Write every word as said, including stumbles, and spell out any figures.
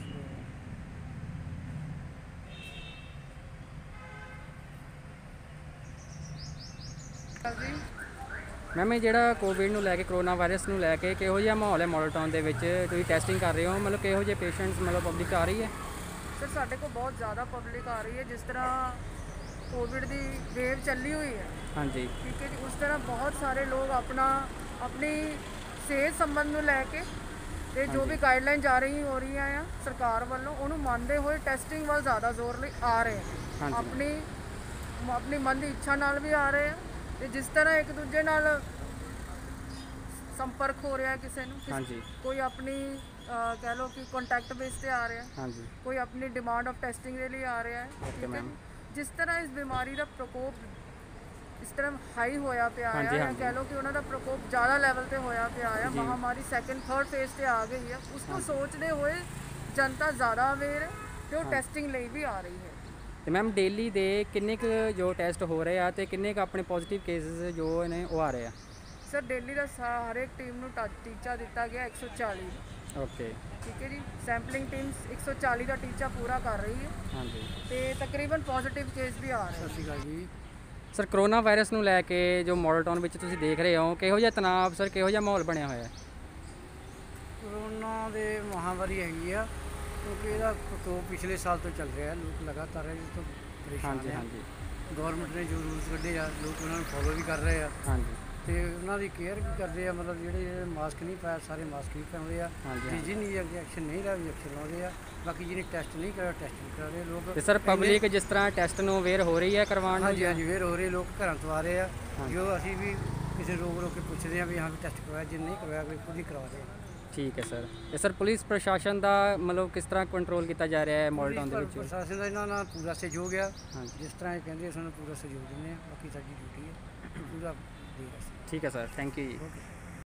जी ma'am ये ਜਿਹੜਾ Covid ਨੂੰ ਲੈ ਕੇ ਕਰੋਨਾ ਵਾਇਰਸ ਨੂੰ ਲੈ ਕੇ ਕਿਹੋ ਜਿਹਾ ਮਾਹੌਲ ਹੈ ਮਾਡਲ ਟਾਊਨ ਦੇ ਵਿੱਚ ਤੁਸੀਂ ਟੈਸਟਿੰਗ ਕਰ ਰਹੇ ਹੋ ਮਤਲਬ ਕਿਹੋ ਜਿਹੇ ਪੇਸ਼ੈਂਟਸ ਮਤਲਬ ਪਬਲਿਕ ਆ ਰਹੀ ਹੈ सर साढ़े को बहुत ज़्यादा पब्लिक आ रही है जिस तरह कोविड की वेव चली हुई है हाँ जी ठीक है जी उस तरह बहुत सारे लोग अपना अपनी सेहत संबंध में लैके ते जो भी गाइडलाइन जारी हो रही हैं सरकार वालों उन्होंने मानते हुए टैसटिंग वाल ज़्यादा जोर ले आ रहे हैं हाँ जी। अपनी अपनी मन की इच्छा नाल भी आ रहे हैं ते जिस तरह एक दूजे नाल संपर्क हो रहा है किसी ਨੂੰ हाँ जी कोई अपनी अ, कह लो कि कॉन्टैक्ट बेस पे आ रहा है हाँ जी कोई अपनी डिमांड ऑफ टेस्टिंग के लिए आ रहा है ओके ठीक है मैम जी। जिस तरह इस बीमारी का प्रकोप इस तरह हाई होया पिया हाँ है जी, या हाँ जी। कह लो कि उन्होंने प्रकोप ज़्यादा लेवल पे होया पिया है जी। महामारी सेकंड थर्ड फेज से आ गई है उसको हाँ जी। सोचते हुए जनता ज़्यादा अवेयर है जो हाँ। टेस्टिंग ਲਈ भी आ रही है ਤੇ ਮੈਮ ਡੇਲੀ ਦੇ ਕਿੰਨੇ ਕੁ ਜੋ ਟੈਸਟ ਹੋ ਰਹੇ ਆ ਤੇ ਕਿੰਨੇ ਕੁ ਆਪਣੇ ਪੋਜ਼ਿਟਿਵ ਕੇਸਿਸ ਜੋ ਨੇ ਉਹ ਆ ਰਹੇ ਆ ਸਰ ਦਿੱਲੀ ਦਾ ਸਾ- ਹਰ ਇੱਕ ਟੀਮ ਨੂੰ ਟ- ਟੀਚਾ ਦਿੱਤਾ ਗਿਆ ਇੱਕ ਸੌ ਚਾਲੀ ਦਾ ਓਕੇ ਠੀਕ ਹੈ ਜੀ ਸੈਂਪਲਿੰਗ ਟੀਮਸ ਇੱਕ ਸੌ ਚਾਲੀ ਦਾ ਟੀਚਾ ਪੂਰਾ ਕਰ ਰਹੀ ਹੈ ਹਾਂਜੀ ਤੇ ਤਕਰੀਬਨ ਪੋਜ਼ਿਟਿਵ ਕੇਸ ਵੀ ਆ ਰਹੇ ਸਤਿ ਸ਼੍ਰੀ ਅਕਾਲ ਜੀ। ਸਰ ਕਰੋਨਾ ਵਾਇਰਸ ਨੂੰ ਲੈ ਕੇ ਜੋ ਮਾਡਲ ਟਾਊਨ ਵਿੱਚ ਤੁਸੀਂ ਦੇਖ ਰਹੇ ਹੋ ਕਿਹੋ ਜਿਹਾ ਤਣਾਅ ਸਰ ਕਿਹੋ ਜਿਹਾ ਮਾਹੌਲ ਬਣਿਆ ਹੋਇਆ ਹੈ ਕਰੋਨਾ ਦੇ ਮਹਾਂਮਾਰੀ ਹੈਗੀ ਆ ਕਿਉਂਕਿ ਇਹਦਾ ਪ੍ਰਕੋਪ ਪਿਛਲੇ ਸਾਲ ਤੋਂ ਚੱਲ ਰਿਹਾ ਹੈ ਲੋਕ ਲਗਾਤਾਰ ਇਸ ਤੋਂ ਪਰੇਸ਼ਾਨ ਹਾਂਜੀ ਹੈ ਹਾਂਜੀ ਗਵਰਨਮੈਂਟ ਨੇ ਜੋ ਰੂਲਸ ਕੱਢੇ ਆ ਲੋਕ ਉਹਨਾਂ ਨੂੰ ਫੋਲੋ ਵੀ ਕਰ ਰਹੇ ਆ ਹਾਂਜੀ ਤੇ ਉਹਨਾਂ ਦੀ ਕੇਅਰ ਵੀ ਕਰਦੇ ਆ ਮਤਲਬ ਜਿਹੜੇ ਜਿਹੜੇ ਮਾਸਕ ਨਹੀਂ ਪਾਇਆ ਸਾਰੇ ਮਾਸਕ ਹੀ ਪਾਉਂਦੇ ਆ ਹਾਂਜੀ, ਤੇ ਹਾਂਜੀ। ਜਿਹਨੇ ਇੰਜੈਕਸ਼ਨ ਨਹੀਂ ਲਿਆ ਇੰਜੈਕਸ਼ਨ ਲਾਉਂਦੇ ਆ ਬਾਕੀ ਜਿਹਨੇ ਟੈਸਟ ਨਹੀਂ ਕਰਾਇਆ ਟੈਸਟ ਵੀ ਕਰਾ ਰਹੇ ਲੋਕ ਤੇ ਸਰ ਪਬਲਿਕ ਜਿਸ ਤਰ੍ਹਾਂ ਟੈਸਟ ਨੂੰ ਅਵੇਅਰ ਹੋ ਰਹੀ ਹੈ ਕਰਵਾਉਣ ਨੂੰ ਹਾਂਜੀ ਹਾਂਜੀ ਵੇਰ ਹੋ ਰਹੇ ਲੋਕ ਘਰਾਂ ਤੋਂ ਆ ਰਹੇ ਆ ਹਾਂਜੀ। ਜੋ ਅਸੀਂ ਵੀ ਕਿਸੇ ਰੋਕ ਰੋਕ ਕੇ ਪੁੱਛਦੇ ਆ ਵੀ ਹਾਂ ਵੀ ਟੈਸਟ ਕਰਵਾਇਆ ਜੇ ਨਹੀਂ ਕਰਵਾਇਆ ਕੋਈ ਖੁਦ ਹੀ ਕਰਵਾ ਰਹੇ ਆ ਠੀਕ ਹੈ ਸਰ ਤੇ ਸਰ ਪੁਲਿਸ ਪ੍ਰਸ਼ਾਸਨ ਦਾ ਮਤਲਬ ਕਿਸ ਤਰ੍ਹਾਂ ਕੰਟਰੋਲ ਕੀਤਾ ਜਾ ਰਿਹਾ ਹੈ ਮਾਡਲ ਟਾਊਨ ਦੇ ਪੁਲਿਸ ਵਿੱਚ ਪ੍ਰਸ਼ਾਸਨ ਦਾ ਇਹਨਾਂ ਨਾਲ ਪੂਰਾ ਸਹਿਯੋਗ ਆ ਹਾਂਜੀ ਜਿਸ ਤਰ੍ਹਾਂ ਇਹ ਕਹਿੰਦੇ ਸਾਨੂੰ ਪੂਰਾ ਸਹਿਯੋਗ ਦਿੰਦੇ ਆ ਬਾਕੀ ਸਾਡੀ ਡਿਊਟੀ ਹੈ ਪੂਰਾ ਦੇ ਰਹੇ ਠੀਕ ਹੈ ਸਰ ਥੈਂਕ ਯੂ ਜੀ ਓਕੇ